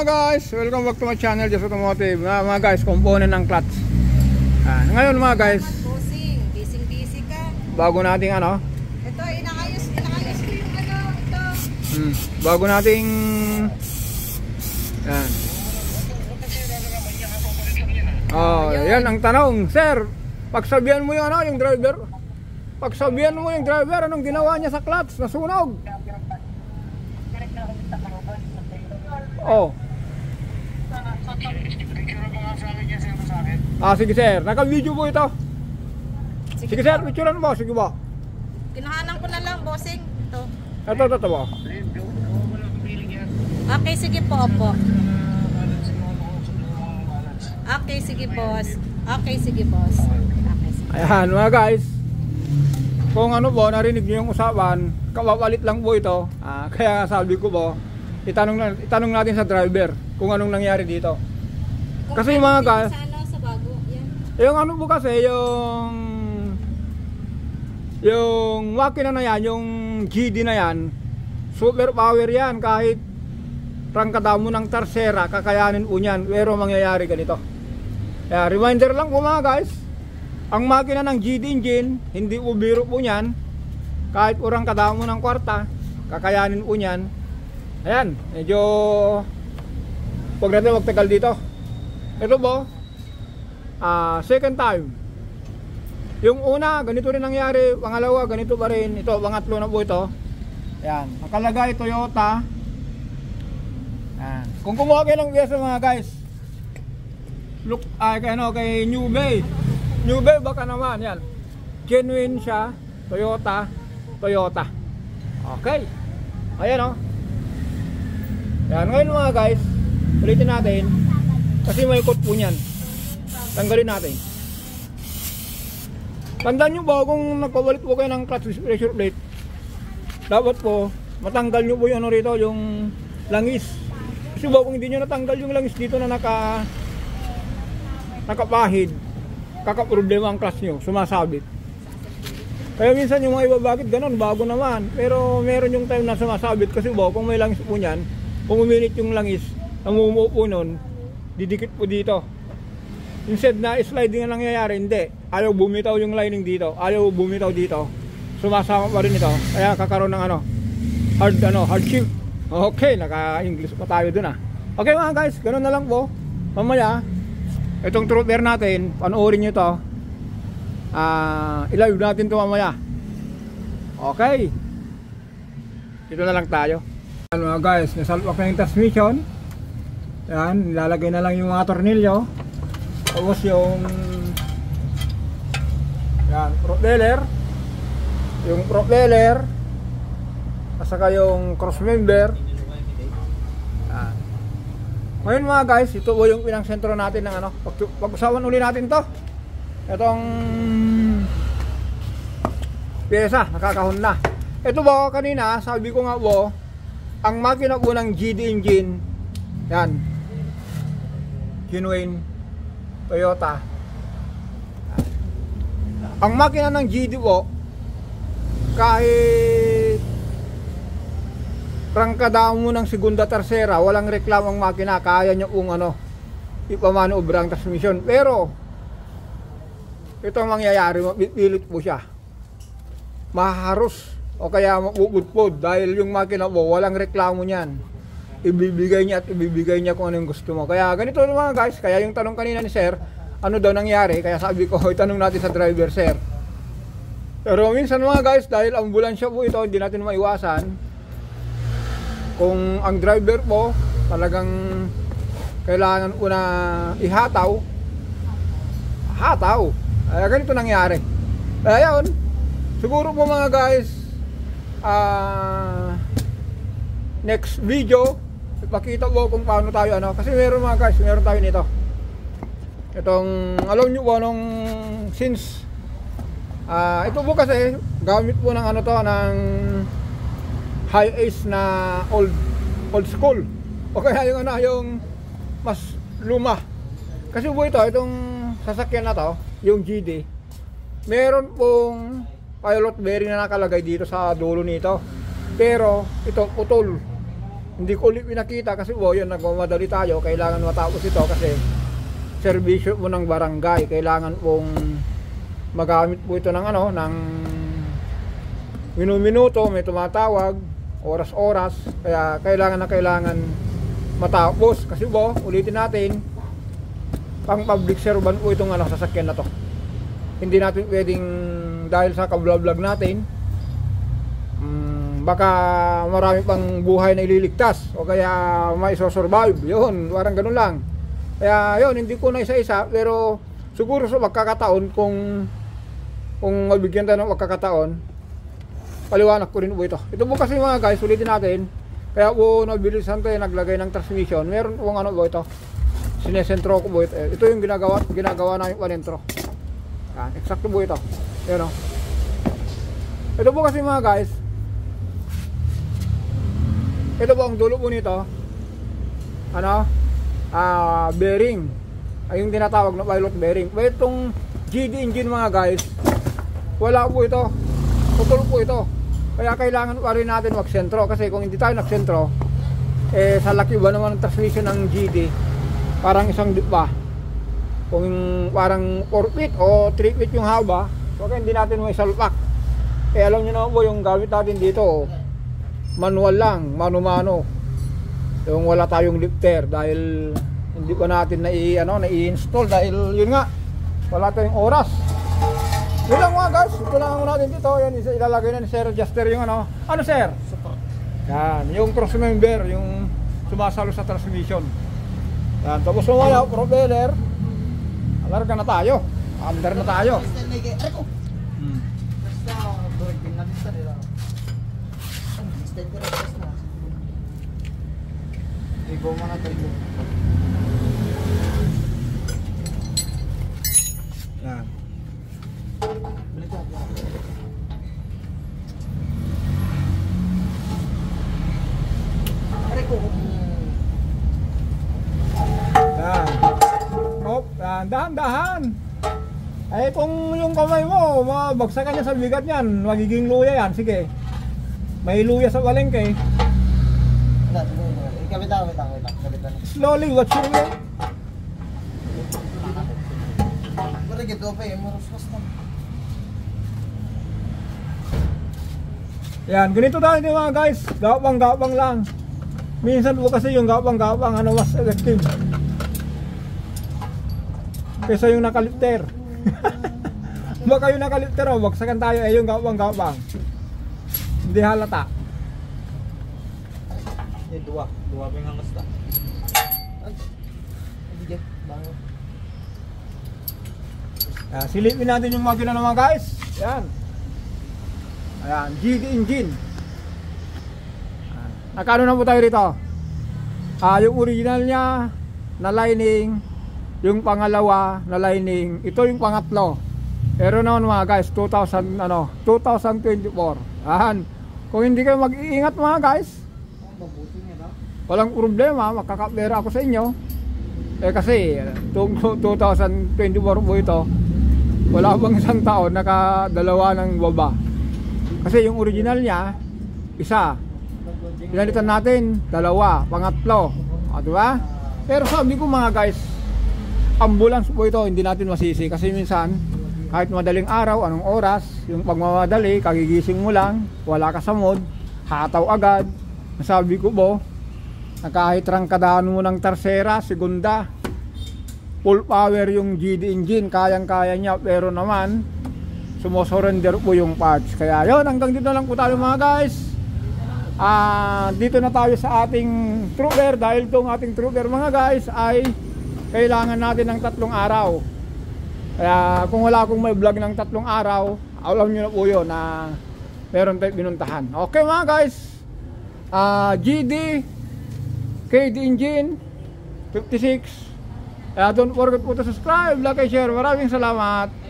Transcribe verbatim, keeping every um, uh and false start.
guys, welcome back to my channel, Just Automotive. Mga, mga guys, component ng clutch. Ah, ngayon mga guys, busy busy ka. Bago nating ano? Ito inaayos, inaayos ko yung ano, ito. Hmm, bago nating yan. Oh, yan ang tanong, sir. Pagsabihan mo yung ano, yung driver. Pagsabihan mo yung driver, anong ginawa niya sa clutch? Nasunog. Oh. Ah, sige sir. Naka-video po ito. Sige, sige sir, picturean mo. Sige ba? Kinahanan ko na lang, bossing. Ito. Ito, ito, ito ba? Okay, sige po, opo. Okay, sige boss. Okay, sige boss. Okay, sige. Ayan mga guys. Kung ano po, narinig niyo yung usapan, kapapalit lang po ito. Ah, kaya sabi ko po, itanong, na, itanong natin sa driver kung anong nangyari dito. Kasi yung mga guys, Sana sa bago, yan. yung ano po kasi, yung yung makina na yan, yung G D na yan, super power yan. Kahit rangkada mo ng tersera, kakayanin po yan. Pero mangyayari ganito. Kaya reminder lang po mga guys, ang makina ng G D engine, hindi po biro po yan. Kahit po rangkada mo ng kwarta, kakayanin po yan. Ayan, medyo huwag natin magtagal dito. Ito po, uh, second time. Yung una, ganito rin nangyari. Pangalawa, ganito pa rin. Ito, pangatlo na po ito. Ayan, nakalagay Toyota. Ayan. Kung kumuha kayo ng V S mga guys, look, ay kay, ano, kay New Bay. New Bay baka naman, yan. Genuine siya, Toyota, Toyota. Okay. Ayan o. Oh. Yan, ngayon mga guys, ulitin natin kasi may ikot po niyan. Tanggalin natin. Tandaan nyo ba kung nagpapalit po kayo ng clutch pressure plate, dapat po matanggal nyo po yung ano rito, yung langis. Kasi ba kung hindi nyo natanggal yung langis dito na naka nakapahid, kakaproblema ang clutch nyo, sumasabit. Kaya minsan yung mga iba bakit ganun, bago naman, pero meron yung time na sumasabit. Kasi ba kung may langis po niyan, kung uminit yung langis, namumuo po nun, didikit po dito. Instead na sliding na nangyayari, hindi. Ayaw bumitaw yung lining dito, ayaw bumitaw dito. Sumasama pa rin ito, kaya kakaroon ng ano, hard, ano, hard shift. Okay, naka-English pa tayo dun ah. Okay mga guys, ganun na lang po. Mamaya, itong trooper natin, panoorin nyo to. Uh, i-live natin to mamaya. Okay. Dito na lang tayo. Yan mga guys, nasalpak na yung transmission. Yan, nilalagay na lang yung mga tornilyo. Tapos yung yan, propeller. Yung propeller at saka yung cross member. Yan. Ngayon mga guys, ito po yung pinangsentro natin ng ano. Pag-usapan uli natin to. Itong pyesa, nakakahon na. Ito ba kanina, sabi ko nga po, ang makina po ng G D engine, yan, genuine Toyota. Ang makina ng G D po, kahit rangkada mo ng segunda tersera, walang reklamo ang makina, kaya nyo kung ano, ipamanoobra ang transmission. Pero ito ang mangyayari, mapipilit po siya, maharos o kaya mapupudpud dahil yung makina po walang reklamo niyan. Ibibigay niya at ibibigay niya kung ano yung gusto mo. Kaya ganito mga guys, kaya yung tanong kanina ni sir, ano daw nangyari, kaya sabi ko itanong natin sa driver sir. Pero minsan mga guys, dahil ambulansya po ito, hindi natin maiwasan. Kung ang driver po talagang kailangan po na ihataw, hataw. Kaya ganito nangyari. Kaya yun, siguro po mga guys, Uh, next video ipakita ko kung paano tayo ano, kasi meron mga guys, meron tayo nito. Itong alam nyo po nung since uh, ito po kasi gamit po ng ano to, ng high ace na old old school o kaya yung ano, yung mas luma. Kasi po ito, itong sasakyan na to, yung G D, meron pong pilot bearing na nakalagay dito sa dulo nito. Pero ito putol. hindi ko ulit pinakita kasi po yun, nagmamadali tayo, kailangan matapos ito kasi serbisyo po ng barangay, kailangan pong magamit po ito ng ano, ng minuminuto, may tumatawag, oras-oras, kaya kailangan na kailangan matapos kasi po, ulitin natin, pang public servant po itong ano, sasakyan na to. Hindi natin pwedeng dahil sa ka-vlog natin, um, baka marami pang buhay na ililigtas o kaya maisosurvive, yun, parang ganun lang. Kaya yun, hindi ko na isa-isa, pero siguro sa magkakataon kung kung mabigyan tayo ng magkakataon, paliwanag ko rin po ito. Ito po kasi mga guys, ulitin natin, kaya po nabilisan tayo naglagay ng transmission. Meron po ano po ito, sinesentro ko po ito. Ito yung ginagawa, ginagawa namin panentro. Yan, eksakto po ito. Yan o. Ito po kasi mga guys, ito po ang dulo po nito, ano, ah, bearing, ay yung tinatawag na pilot bearing. Pero itong G D engine mga guys, wala po ito, putol po ito. Kaya kailangan pa rin natin magsentro, kasi kung hindi tayo nagsentro, eh sa laki ba naman ng transmission ng G D, parang isang dip pa. Kung parang four feet o three feet yung haba, kaya hindi natin may salpak. Eh alam nyo naman po yung gamit natin dito, manual lang, mano-mano. Yung wala tayong lifter dahil hindi pa natin na i ano na i-install dahil yun nga wala tayong oras. Yun lang mga guys, ito lang ang natin dito. Yan, ilalagay na ni Sir Juster yung ano. Ano sir? Support. Yan, yung cross member, yung sumasalo sa transmission. Yan, tapos mamaya, propeller. Alarga na tayo. Under na tayo. Hmm. Igo mga tayo. Yan. Yan. Hop, yan. Dahan-dahan. Eh kung yung kamay mo, mabagsakan niya sa bigat niyan, magiging luya yan. Sige. May luya sa palengke. Kapit ako, kapit ako, kapit ako. Slowly, what's your name? Marigit ko pa eh, maruswas na. Yan, ganito tayo din mga guys. Gapang-gapang lang. Minsan po kasi yung gapang-gapang ano mas effective kaysa yung nakalipter. Baka yung nakalipter o, bagsakan tayo eh yung gapang-gapang. Hindi halata. Eh, dua. Dua pa yung hangas na. Ay, hindi bango. Ah, silipin natin yung makina ng mga guys. Yan. Ayan, G D engine. Ah, nakano na po tayo rito? Ah, yung original niya na lining, yung pangalawa na lining, ito yung pangatlo. Pero naman mga guys, two thousand ano, twenty twenty-four. Ayan. Kung hindi kayo mag-iingat mga guys, walang problema, makakapera ako sa inyo. Eh kasi two thousand twenty-four po ito. Wala bang isang taon nakadalawa ng baba. Kasi yung original niya isa. Pinalitan natin dalawa, pangatlo. O, diba? Pero sabi ko mga guys, ambulance po ito, hindi natin masisi kasi minsan kahit madaling araw, anong oras, yung pagmamadali, kagigising mo lang, wala ka sa mood, hataw agad. Sabi ko po, na kahit rangkadahan mo ng tersera, segunda, full power yung G D engine, kayang-kaya niya, pero naman sumusurrender po yung parts. Kaya yun, hanggang dito lang po tayo mga guys. Ah, dito na tayo sa ating trooper dahil itong ating trooper mga guys ay kailangan natin ng tatlong araw. Kaya kung wala akong may vlog ng tatlong araw, alam nyo na po yun na meron tayong binuntahan. Okay mga guys, ah, G D K D engine fifty-six. Uh, don't forget po to subscribe, like, and share. Maraming salamat.